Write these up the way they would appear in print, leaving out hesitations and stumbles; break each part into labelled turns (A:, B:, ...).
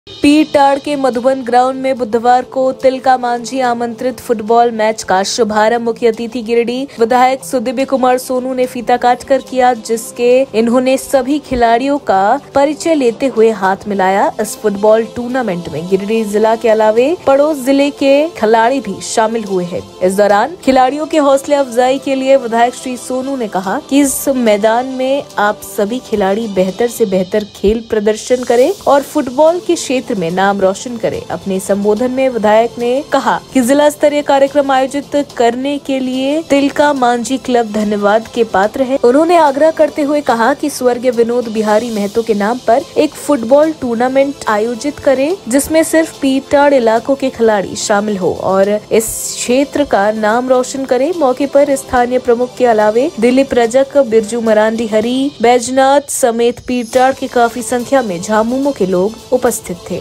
A: पीरटाड़ के मधुबन ग्राउंड में बुधवार को तिलका मांझी आमंत्रित फुटबॉल मैच का शुभारंभ मुख्य अतिथि गिरिडीह विधायक सुदिव्य कुमार सोनू ने फीता काटकर किया, जिसके इन्होंने सभी खिलाड़ियों का परिचय लेते हुए हाथ मिलाया। इस फुटबॉल टूर्नामेंट में गिरिडीह जिला के अलावे पड़ोस जिले के खिलाड़ी भी शामिल हुए हैं। इस दौरान खिलाड़ियों के हौसले अफजाई के लिए विधायक श्री सोनू ने कहा कि इस मैदान में आप सभी खिलाड़ी बेहतर से बेहतर खेल प्रदर्शन करें और फुटबॉल के क्षेत्र में नाम रोशन करे। अपने संबोधन में विधायक ने कहा कि जिला स्तरीय कार्यक्रम आयोजित करने के लिए तिलका मांझी क्लब धन्यवाद के पात्र है। उन्होंने आग्रह करते हुए कहा कि स्वर्गीय विनोद बिहारी महतो के नाम पर एक फुटबॉल टूर्नामेंट आयोजित करे, जिसमें सिर्फ पीरटाड़ इलाकों के खिलाड़ी शामिल हो और इस क्षेत्र का नाम रोशन करे। मौके पर स्थानीय प्रमुख के अलावे दिलीप रजक, बिरजू मरांडी, हरी बैजनाथ समेत पीरटाड़ की काफी संख्या में झामुमो के लोग उपस्थित थे।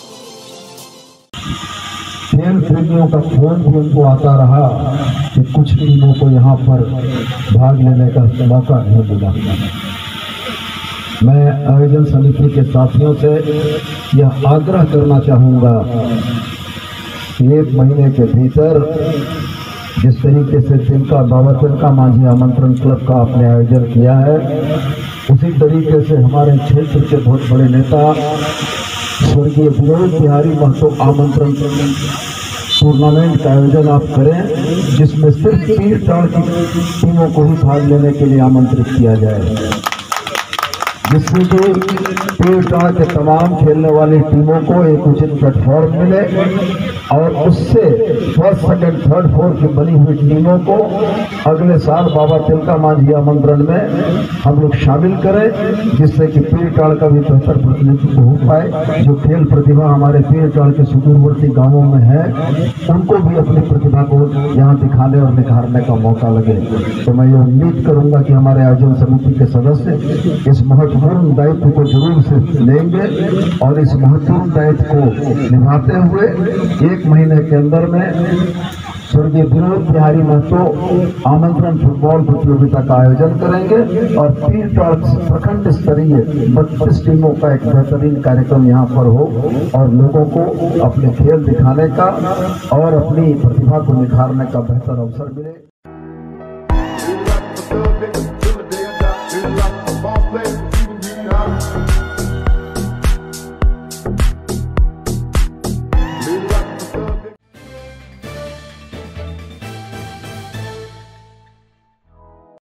B: खेल प्रेमियों का फोन भी उनको आता रहा कि कुछ टीमों को यहाँ पर भाग लेने का मौका नहीं मिला। मैं आयोजन समिति के साथियों से यह आग्रह करना चाहूँगा कि 1 महीने के भीतर जिस तरीके से तिलका मांझी आमंत्रण क्लब का आपने आयोजन किया है, उसी तरीके से हमारे क्षेत्र के बहुत बड़े नेता स्वर्गीय विनोद बिहारी महतो आमंत्रण टूर्नामेंट का आयोजन आप करें, जिसमें सिर्फ पीरटाड़ की टीमों को ही भाग लेने के लिए आमंत्रित किया जाए, जिससे कि पीरटाड़ के तमाम खेलने वाली टीमों को एक उचित प्लेटफॉर्म मिले और उससे 1st, 2nd, 3rd, 4th की बनी हुई टीमों को अगले साल बाबा तिलका मांझी आमंत्रण में हम लोग शामिल करें, जिससे कि पीरटाड़ का भी बेहतर प्रतिनिधित्व हो पाए। जो खेल प्रतिभा हमारे पीरटाड़ के सुदूरवर्ती गांवों में है, उनको भी अपनी प्रतिभा को यहाँ दिखाने और निखारने का मौका लगे। तो मैं ये उम्मीद करूंगा कि हमारे आयोजन समिति के सदस्य इस महत्वपूर्ण दायित्व को जरूर से लेंगे और इस महत्वपूर्ण दायित्व को निभाते हुए 1 महीने के अंदर में स्वर्गीय विनोद बिहारी महतो आमंत्रण फुटबॉल प्रतियोगिता का आयोजन करेंगे और पीरटाड़ प्रखंड स्तरीय 32 टीमों का एक बेहतरीन कार्यक्रम यहाँ पर हो और लोगों को अपने खेल दिखाने का और अपनी प्रतिभा को निखारने का बेहतर अवसर मिले।